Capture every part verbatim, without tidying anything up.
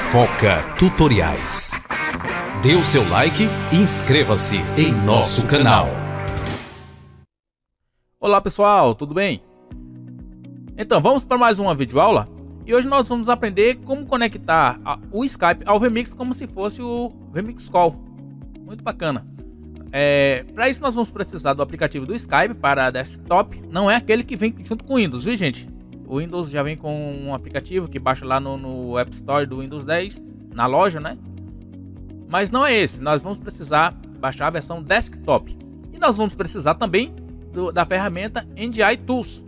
Foca Tutoriais. Dê o seu like e inscreva-se em nosso canal. Olá pessoal, tudo bem? Então vamos para mais uma videoaula e hoje nós vamos aprender como conectar o Skype ao vMix como se fosse o vMix Call. Muito bacana. É, para isso nós vamos precisar do aplicativo do Skype para desktop. Não é aquele que vem junto com o Windows, viu gente? O Windows já vem com um aplicativo que baixa lá no, no App Store do Windows dez, na loja, né? Mas não é esse, nós vamos precisar baixar a versão desktop. E nós vamos precisar também do, da ferramenta N D I Tools,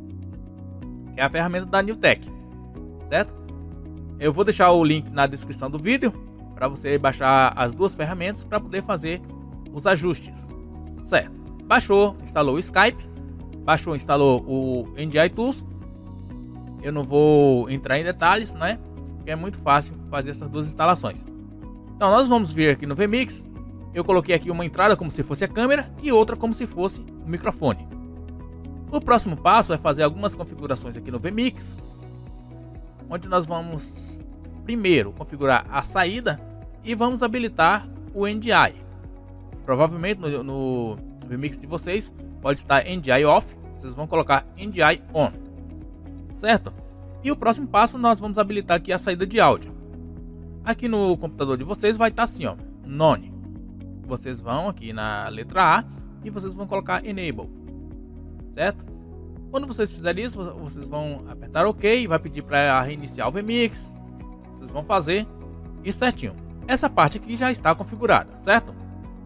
que é a ferramenta da Newtek, certo? Eu vou deixar o link na descrição do vídeo para você baixar as duas ferramentas para poder fazer os ajustes, certo? Baixou, instalou o Skype, baixou, instalou o N D I Tools. Eu não vou entrar em detalhes, né? Porque é muito fácil fazer essas duas instalações. Então nós vamos vir aqui no vMix. Eu coloquei aqui uma entrada como se fosse a câmera e outra como se fosse o microfone. O próximo passo é fazer algumas configurações aqui no vMix, onde nós vamos primeiro configurar a saída e vamos habilitar o N D I. Provavelmente no, no vMix de vocês pode estar N D I off, vocês vão colocar N D I on, certo? E o próximo passo nós vamos habilitar aqui a saída de áudio. Aqui no computador de vocês vai estar assim, ó, None. Vocês vão aqui na letra A e vocês vão colocar Enable, certo? Quando vocês fizerem isso, vocês vão apertar OK, vai pedir para reiniciar o vMix. Vocês vão fazer isso certinho. Essa parte aqui já está configurada, certo?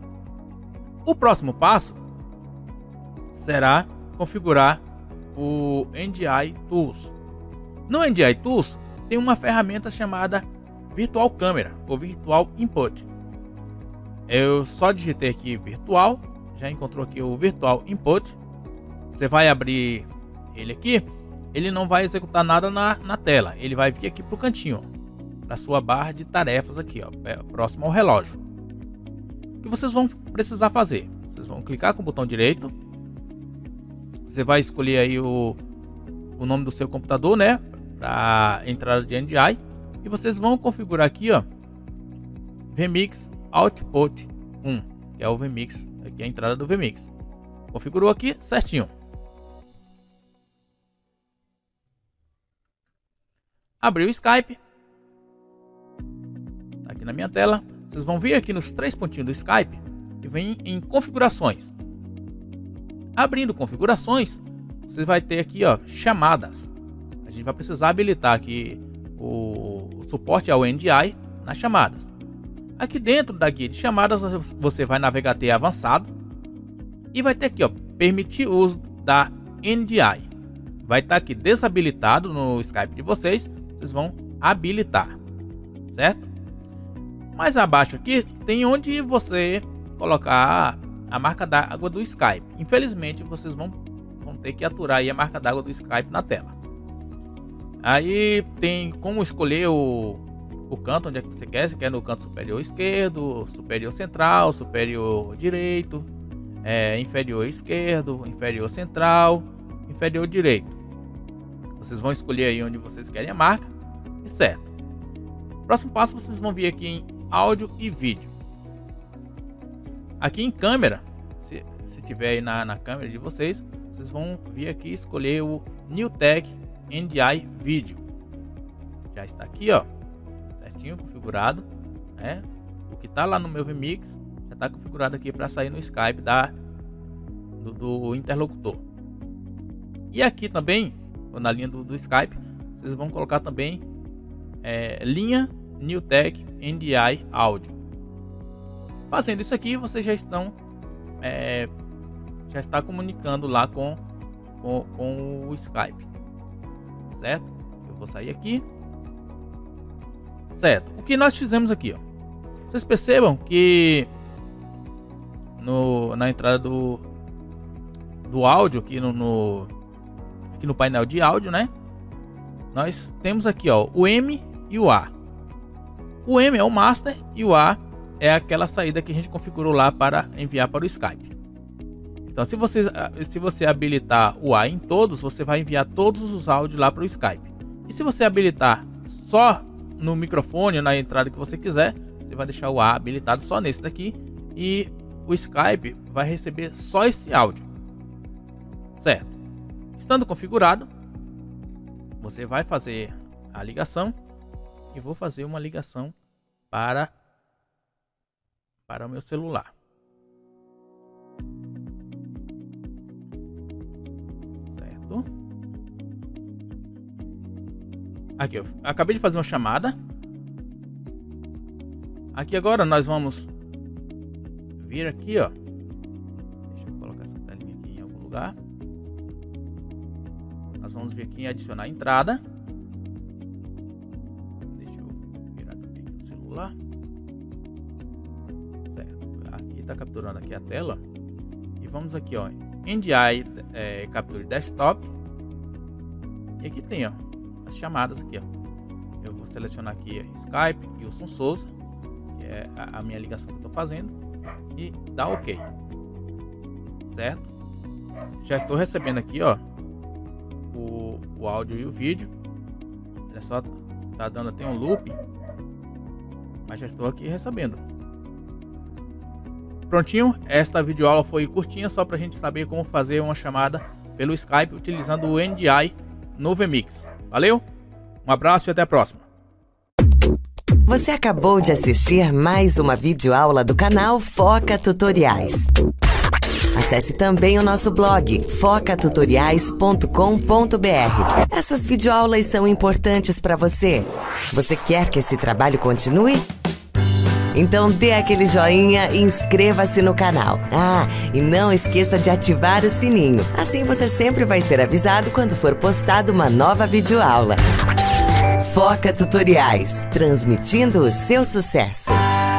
O próximo passo será configurar o N D I Tools. No N D I Tools tem uma ferramenta chamada Virtual Camera ou Virtual Input. Eu só digitei aqui Virtual, já encontrou aqui o Virtual Input. Você vai abrir ele aqui, ele não vai executar nada na, na tela, ele vai vir aqui para o cantinho, para sua barra de tarefas aqui, ó, próximo ao relógio. O que vocês vão precisar fazer? Vocês vão clicar com o botão direito. Você vai escolher aí o, o nome do seu computador, né? Para entrada de N D I. E vocês vão configurar aqui, ó, vMix Output um, que é o vMix, aqui é a entrada do vMix. Configurou aqui certinho. Abriu o Skype. Aqui na minha tela. Vocês vão vir aqui nos três pontinhos do Skype e vem em configurações. Abrindo configurações, você vai ter aqui, ó, chamadas. A gente vai precisar habilitar aqui o, o suporte ao N D I nas chamadas. Aqui dentro da guia de chamadas você vai navegar até avançado e vai ter aqui, ó, permitir uso da N D I. Vai estar aqui desabilitado no Skype de vocês, vocês vão habilitar, certo? Mais abaixo aqui tem onde você colocar a marca d'água do Skype. Infelizmente vocês vão, vão ter que aturar aí a marca d'água do Skype na tela. Aí tem como escolher o, o canto onde é que você quer. Se quer no canto superior esquerdo, superior central, superior direito, é, inferior esquerdo, inferior central, inferior direito. Vocês vão escolher aí onde vocês querem a marca e certo. Próximo passo, vocês vão vir aqui em áudio e vídeo. Aqui em câmera, se, se tiver aí na, na câmera de vocês, vocês vão vir aqui e escolher o Newtek N D I Video. Já está aqui, ó, certinho configurado, né? O que está lá no meu vMix já está configurado aqui para sair no Skype da, do, do interlocutor. E aqui também, na linha do, do Skype, vocês vão colocar também é, linha Newtek N D I Áudio. Fazendo isso aqui, vocês já estão é, já está comunicando lá com, com, com o Skype, certo? Eu vou sair aqui, certo? O que nós fizemos aqui, ó, vocês percebam que no, na entrada do, do áudio aqui no, no, aqui no painel de áudio, né? Nós temos aqui, ó, o M e o A. O M é o master e o A é aquela saída que a gente configurou lá para enviar para o Skype. Então se você, se você habilitar o A em todos, você vai enviar todos os áudios lá para o Skype. E se você habilitar só no microfone, na entrada que você quiser, você vai deixar o ar habilitado só nesse daqui e o Skype vai receber só esse áudio, certo? Estando configurado, você vai fazer a ligação e vou fazer uma ligação para para o meu celular. Certo? Aqui, eu acabei de fazer uma chamada. Aqui agora nós vamos vir aqui, ó. Deixa eu colocar essa telinha aqui em algum lugar. Nós vamos vir aqui em adicionar entrada. Deixa eu virar também aqui o celular. Certo. Aqui está capturando aqui a tela. E vamos aqui, ó, N D I é, Capture Desktop. E aqui tem, ó, as chamadas aqui, ó. Eu vou selecionar aqui Skype e Wilson Souza, que é a, a minha ligação que eu estou fazendo, e dá OK. Certo? Já estou recebendo aqui, ó, o, o áudio e o vídeo. Olha só, tá dando até um loop, mas já estou aqui recebendo. Prontinho, esta videoaula foi curtinha, só para a gente saber como fazer uma chamada pelo Skype utilizando o N D I no vMix. Valeu, um abraço e até a próxima. Você acabou de assistir mais uma videoaula do canal Foca Tutoriais. Acesse também o nosso blog foca tutoriais ponto com ponto br. Essas videoaulas são importantes para você. Você quer que esse trabalho continue? Então dê aquele joinha e inscreva-se no canal. Ah, e não esqueça de ativar o sininho. Assim você sempre vai ser avisado quando for postada uma nova videoaula. Foca Tutoriais, transmitindo o seu sucesso.